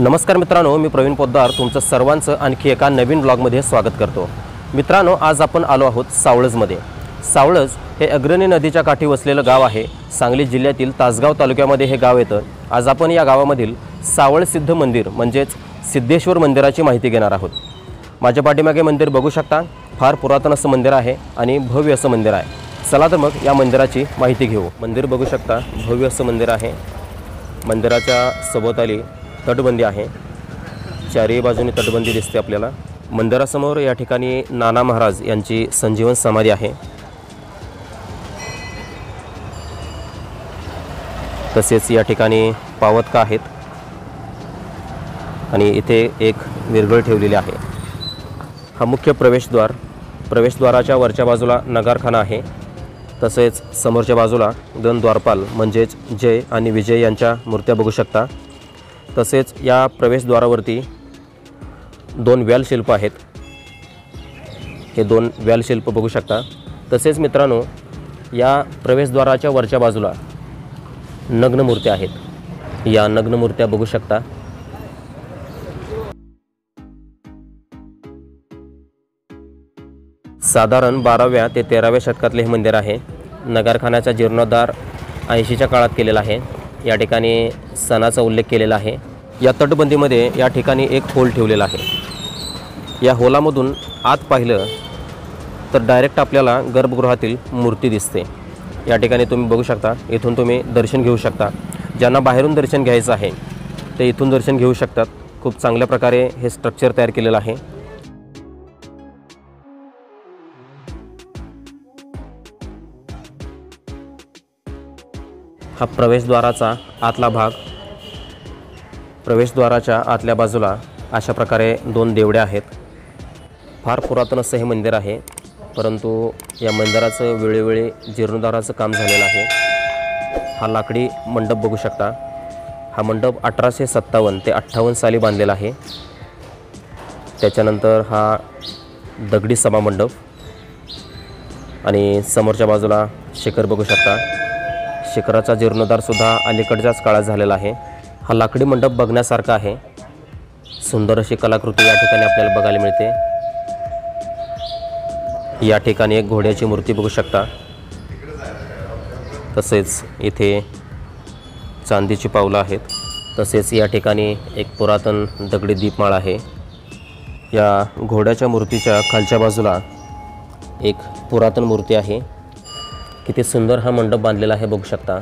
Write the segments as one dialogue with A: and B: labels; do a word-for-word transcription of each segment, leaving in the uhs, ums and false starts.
A: नमस्कार मित्रांनो, मी प्रवीण पोद्दार तुमचं सर्वांचं आणखी एका नवीन ब्लॉगमध्ये स्वागत करतो। मित्रांनो, आज आपण आलो आहोत सावळजमध्ये। सावळज हे अग्रणी नदीच्या काठी वसलेलं गाव आहे। सांगली जिल्ह्यातील तासगाव तालुक्यामध्ये हे गाव येतं। आज आपण या गावामधील सावळ सिद्ध मंदिर म्हणजेच सिद्धेश्वर मंदिराची माहिती घेणार आहोत। माझ्या पाठीमागे मंदिर बघू शकता, फार पुरातन असं मंदिर आहे आणि भव्य असं मंदिर आहे। चला तर मग या मंदिराची माहिती घेऊ। मंदिर बघू शकता, भव्य असं मंदिर आहे। मंदिराच्या सभोवताली तटबंदी आहे, चारही बाजूनी तटबंदी दिसते आपल्याला। मंदिरासमोर या ठिकाणी नाना महाराज यांची संजीवन समाधी आहे। तसेच या ठिकाणी पावतका आहेत आणि इथे एक विरगळ ठेवलेली आहे। हा मुख्य प्रवेशद्वार। प्रवेशद्वाराच्या वरच्या बाजूला नगारखाना आहे। तसेच समोरच्या बाजूला दोन द्वारपाल म्हणजेच जय आणि विजय यांच्या मूर्त्या बघू शकता। तसेच या प्रवेशद्वारावरती दोन व्यालशिल्प आहेत, हे दोन व्यालशिल्प बघू शकता। तसेच मित्रांनो, या प्रवेशद्वाराच्या वरच्या बाजूला नग्न मूर्त्या आहेत। या नग्न मूर्त्या बघू शकता। साधारण बाराव्या ते तेराव्या शतकातले हे मंदिर आहे। नगारखान्याचा जीर्णोद्धार ऐंशीच्या काळात केलेला आहे। या ठिकाणी सणाचा उल्लेख केलेला आहे। या तटबंदीमध्ये या ठिकाणी एक होल ठेवलेला आहे। या होलामधून आत पाहिलं तर डायरेक्ट आपल्याला गर्भगृहातील मूर्ती दिसते। या ठिकाणी तुम्ही बघू शकता, इथून तुम्ही दर्शन घेऊ शकता। ज्यांना बाहेरून दर्शन घ्यायचं आहे ते इथून दर्शन घेऊ शकतात। खूप चांगल्या प्रकारे हे स्ट्रक्चर तयार केलेलं आहे। हा प्रवेशद्वाराचा आतला भाग। प्रवेशद्वाराच्या आतल्या बाजूला अशा प्रकारे दोन देवड्या आहेत। फार पुरातन असं हे मंदिर आहे, परंतु या मंदिराचं वेळोवेळी जीर्णोद्धाराचं काम झालेलं आहे। हा लाकडी मंडप बघू शकता। हा मंडप अठराशे सत्तावन्न ते अठ्ठावन्न साली बांधलेला आहे। त्याच्यानंतर हा दगडी सभा मंडप आणि समोरच्या बाजूला शिखर बघू शकता। शिखराचा जीर्णोद्धारसुद्धा अलीकडच्याच काळात झालेला आहे। हा लाकडी मंडप बघण्यासारखा आहे। सुंदर अशी कलाकृती या ठिकाणी आपल्याला बघायला मिळते। या ठिकाणी एक घोड्याची मूर्ती बघू शकता। तसेच इथे चांदीची पावलं आहेत। तसेच या ठिकाणी एक पुरातन दगडी दीपमाळ आहे। या घोड्याच्या मूर्तीच्या खालच्या बाजूला एक पुरातन मूर्ती आहे। किती सुंदर हा मंडप बांधलेला आहे बघू शकता।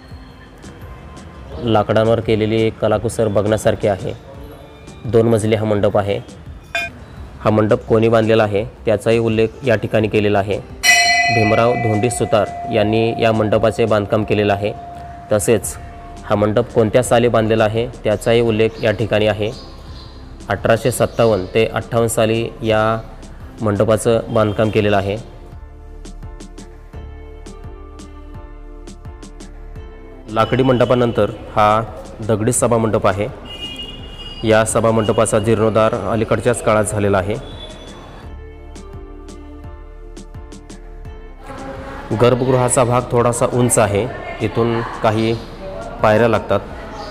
A: लाकडांवर केलेली कलाकुसर बघण्यासारखी आहे। दोन मजली हा मंडप आहे। हा मंडप कोणी बांधलेला आहे त्याचाही उल्लेख या ठिकाणी केलेला आहे। भीमराव धोंडी सुतार यांनी या मंडपाचे बांधकाम केलेलं आहे। तसेच हा मंडप कोणत्या साली बांधलेला आहे त्याचाही उल्लेख या ठिकाणी आहे। अठराशे सत्तावन्न ते अठ्ठावन्न साली या मंडपाचं बांधकाम केलेलं आहे। लाकडी मंडपानंतर हा दगडी सभा मंडप आहे। या सभा मंडपाचा जीर्णोद्धार अलीकडच्याच काळात झालेला आहे। गर्भगृहाचा भाग थोडासा उंच आहे। इथून काही पायऱ्या लागतात।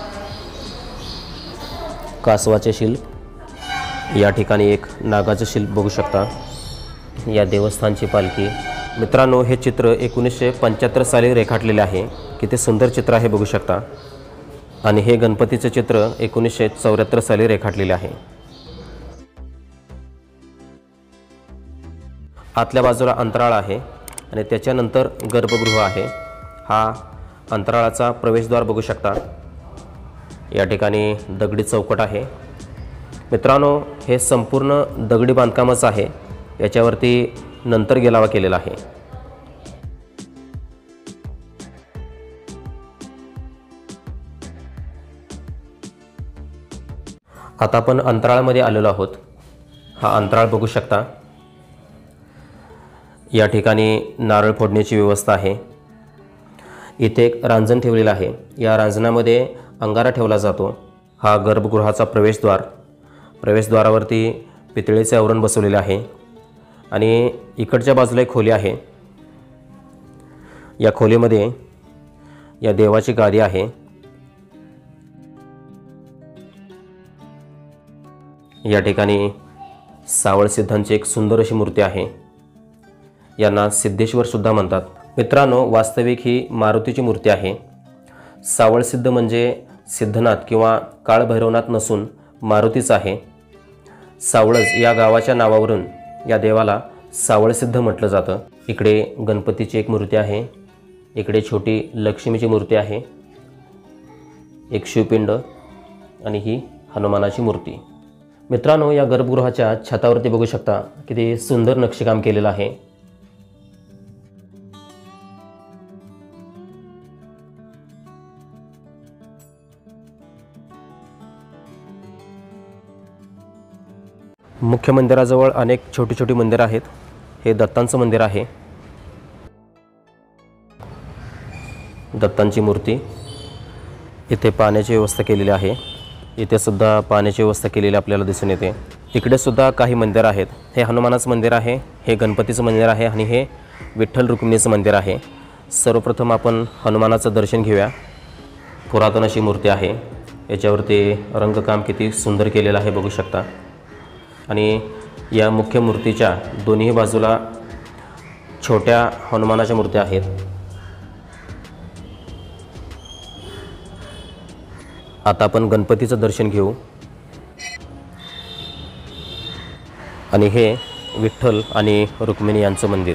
A: कासवाचे शिल्प, या ठिकाणी एक नागाचे शिल्प बघू शकता। या देवस्थानची पालखी। मित्रांनो, हे चित्र एकोणीसशे पंच्याहत्तर साली रेखाटलेले आहे। किती सुंदर चित्र आहे बघू शकता। आणि हे गणपतीचे चित्र एकोणीसशे चौऱ्याहत्तर साली रेखाटलेले आहे। आतल्या बाजूला अंतराळ आहे आणि त्याच्यानंतर गर्भगृह आहे। हा अंतराळाचा प्रवेशद्वार बघू शकता। या ठिकाणी दगडी चौकट आहे। मित्रांनो, हे संपूर्ण दगडी बांधकामच आहे। याच्यावरती नंतर गिलावा केलेला आहे। आता आपण अंतराळामध्ये आलेलो आहोत। हा अंतराळ बघू शकता। या ठिकाणी नारळ फोडण्याची व्यवस्था आहे। इथे एक रांजण ठेवलेला आहे। या रांजणामध्ये अंगारा ठेवला जातो। हा गर्भगृहाचा प्रवेशद्वार। प्रवेशद्वारावरती पितळेचे आवरण बसवलेले आहे आणि इकडच्या बाजूला एक खोली आहे। या खोलीमध्ये या देवाची गादी आहे। या ठिकाणी सावळ सिद्धांची एक सुंदर अशी मूर्ती आहे। यांना सिद्धेश्वर सुद्धा म्हणतात। मित्रांनो, वास्तविक ही मारुतीची मूर्ती आहे। सावळ सिद्ध म्हणजे सिद्धनाथ किंवा काळभैरवनाथ नसून मारुतीच आहे। सावळज या गावाच्या नावावरून या देवाला सावळ सिद्ध म्हटलं जातं। इकडे गणपतीची एक मूर्ती आहे, इकडे छोटी लक्ष्मीची मूर्ती आहे, एक शिवपिंड आणि ही हनुमानाची मूर्ती। मित्रांनो, या गर्भगृहाच्या छतावरती बघू शकता किती सुंदर नक्षीकाम केलेलं आहे। मुख्य मंदिराजवळ अनेक छोटी छोटी मंदिरं आहेत। हे दत्तांचं मंदिर आहे। दत्तांची मूर्ती, इथे पाण्याची व्यवस्था केलेली आहे। इथे सुद्धा पाण्याची व्यवस्था केलेली आपल्याला दिसून येते। इकडे सुद्धा काही मंदिर आहेत। हे हनुमानाचं मंदिर आहे, हे गणपतीचं मंदिर आहे आणि हे विठ्ठल रुक्मिणीचं मंदिर आहे। सर्वप्रथम आपण हनुमानाचं दर्शन घेऊया। पुरातन अशी मूर्ती आहे, याच्यावरती रंगकाम किती सुंदर केलेलं आहे बघू शकता। आणि या मुख्य मूर्तीच्या दोन्ही बाजूला छोट्या हनुमानाच्या मूर्त्या आहेत। आता आपण गणपतीचं दर्शन घेऊ। आणि हे विठ्ठल आणि रुक्मिणी यांचं मंदिर।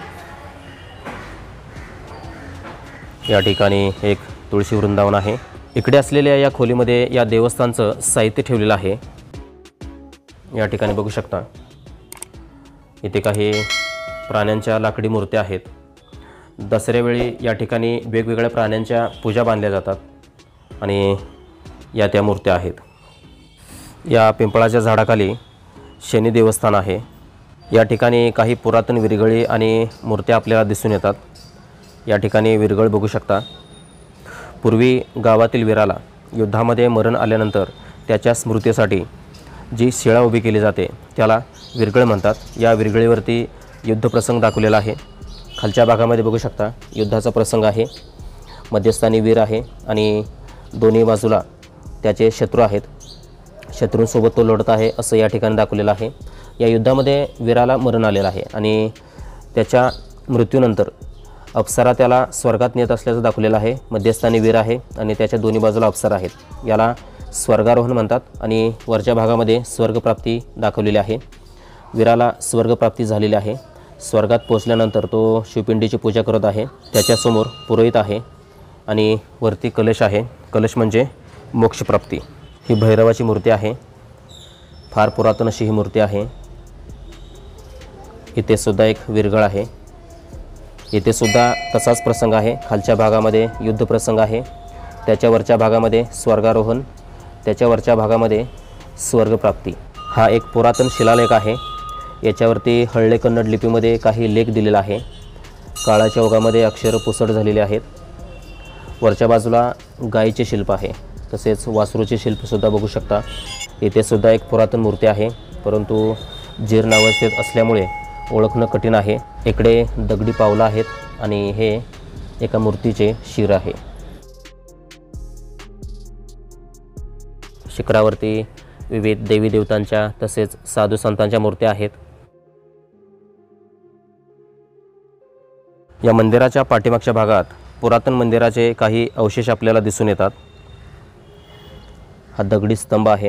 A: या ठिकाणी एक तुळशी वृंदावन आहे। इकडे असलेल्या या खोलीमध्ये या देवस्थानचं साहित्य ठेवलेलं आहे। या ठिकाणी बघू शकता इथे काही प्राण्यांच्या लाकडी मूर्त्या आहेत। दसऱ्यावेळी या ठिकाणी वेगवेगळ्या प्राण्यांच्या पूजा बांधल्या जातात आणि या त्या मूर्त्या आहेत। या पिंपळाच्या झाडाखाली शनी देवस्थान आहे। या ठिकाणी काही पुरातन विरगळी आणि मूर्त्या आपल्याला दिसून येतात। या ठिकाणी विरगळ बघू शकता। पूर्वी गावातील वीराला युद्धामध्ये मरण आल्यानंतर त्याच्या स्मृतीसाठी जी शिळा उभी केली जाते त्याला विरगळ म्हणतात। या विरगळीवरती युद्धप्रसंग दाखवलेला आहे। खालच्या भागामध्ये बघू शकता युद्धाचा प्रसंग आहे। मध्यस्थानी वीर आहे आणि दोन्ही बाजूला त्याचे शत्रू आहेत। शत्रूंसोबत तो लढत आहे असं या ठिकाणी दाखवलेलं आहे। या युद्धामध्ये वीराला मरण आलेलं आहे आणि त्याच्या मृत्यूनंतर अप्सरा त्याला स्वर्गात नेत असल्याचं दाखवलेलं आहे। मध्यस्थानी वीर आहे आणि त्याच्या दोन्ही बाजूला अप्सरा आहेत। याला स्वर्गारोहण म्हणतात आणि वरच्या भागामध्ये स्वर्गप्राप्ती दाखवलेली आहे। वीराला स्वर्गप्राप्ती झालेली आहे। स्वर्गात पोहोचल्यानंतर तो शिवपिंडीची पूजा करत आहे। त्याच्यासमोर पुरोहित आहे आणि वरती कलश आहे। कलश म्हणजे मोक्षप्राप्ती। ही भैरवाची मूर्ती आहे। फार पुरातन अशी ही मूर्ती आहे। इथे सुद्धा एक विरगळ आहे। इथे सुद्धा तसाच प्रसंग आहे। खालच्या भागामध्ये युद्ध प्रसंग आहे, त्याच्यावरच्या भागामध्ये स्वर्गारोहण, त्याच्यावरच्या भागामध्ये स्वर्गप्राप्ती। हा एक पुरातन शिलालेख आहे। याच्यावरती हळ्ळे कन्नड लिपीमध्ये काही लेख दिलेला आहे। काळाच्या ओघामध्ये अक्षरं पुसट झालेली आहेत। वरच्या बाजूला गायीचे शिल्प आहे, तसेच वासरूचे शिल्पसुद्धा बघू शकता। इथे सुद्धा एक पुरातन मूर्ती आहे, परंतु जीर्णावस्थेत असल्यामुळे ओळखणं कठीण आहे। इकडे दगडी पावलं आहेत आणि हे एका मूर्तीचे शिर आहे। शिखरावरती विविध देवी देवतांच्या तसेच साधू संतांच्या मूर्त्या आहेत। या मंदिराच्या पाठीमागच्या भागात पुरातन मंदिराचे काही अवशेष आपल्याला दिसून येतात। हा दगडी स्तंभ आहे।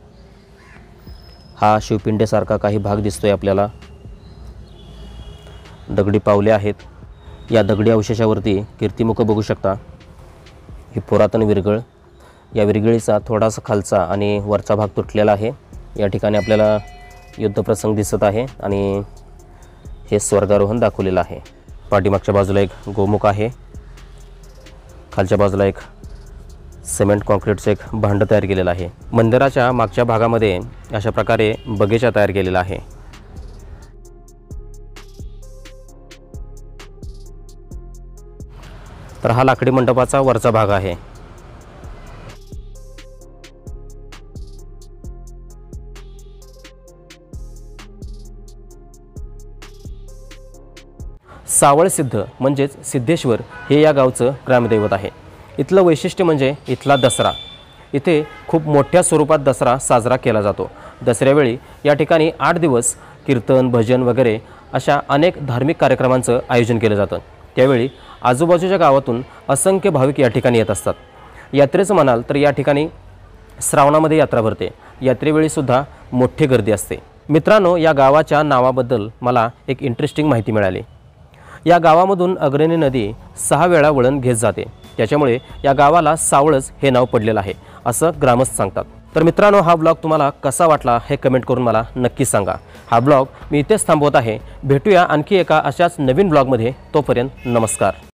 A: हा शिवपिंडेसारखा काही भाग दिसतोय आपल्याला। दगडी पावले आहेत। या दगडी अवशेषावरती कीर्तिमुख बघू शकता। ही पुरातन विरगळ। या विरगळीचा थोडासा खालचा आणि वरचा भाग तुटलेला आहे। या ठिकाणी आपल्याला युद्धप्रसंग दिसत आहे आणि हे स्वर्गारोहण दाखवलेलं आहे। पाठीमागच्या बाजूला एक गोमुख आहे। खालच्या बाजूला एक सिमेंट कॉन्क्रीटचं एक भांडं तयार केलेलं आहे। मंदिराच्या मागच्या भागामध्ये अशा प्रकारे बगीचा तयार केलेला आहे। तर हा लाकडी मंडपाचा वरचा भाग आहे। सावळसिद्ध म्हणजेच सिद्धेश्वर हे या गावचं ग्रामदैवत आहे। इथलं वैशिष्ट्य म्हणजे इथला दसरा। इथे खूप मोठ्या स्वरूपात दसरा साजरा केला जातो। दसऱ्यावेळी या ठिकाणी आठ दिवस कीर्तन, भजन वगैरे अशा अनेक धार्मिक कार्यक्रमांचं आयोजन केलं जातं। त्यावेळी आजूबाजूच्या गावातून असंख्य भाविक या ठिकाणी येत असतात। यात्रेचं म्हणाल तर या ठिकाणी श्रावणामध्ये यात्रा भरते। यात्रेवेळी सुद्धा मोठी गर्दी असते। मित्रांनो, या गावाच्या नावाबद्दल मला एक इंटरेस्टिंग माहिती मिळाली। या गावामधून अग्रणी नदी सहा वेळा वळण घेत जाते, त्याच्यामुळे या गावाला सावळज हे नाव पडलेलं आहे असं ग्रामस्थ सांगतात। तर मित्रांनो, हा ब्लॉग तुम्हाला कसा वाटला हे कमेंट करून मला नक्की सांगा। हा ब्लॉग मी इथेच थांबवत आहे। भेटूया आणखी एका अशाच नवीन ब्लॉगमध्ये। तोपर्यंत नमस्कार।